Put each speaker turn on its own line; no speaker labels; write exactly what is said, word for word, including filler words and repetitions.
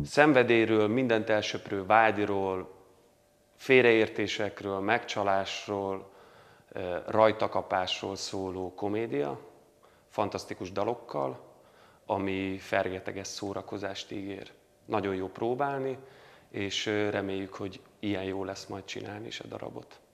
szenvedélyről, mindent elsöprő vágyról, félreértésekről, megcsalásról, rajtakapásról szóló komédia, fantasztikus dalokkal, ami fergeteges szórakozást ígér. Nagyon jó próbálni, és reméljük, hogy ilyen jó lesz majd csinálni is a darabot.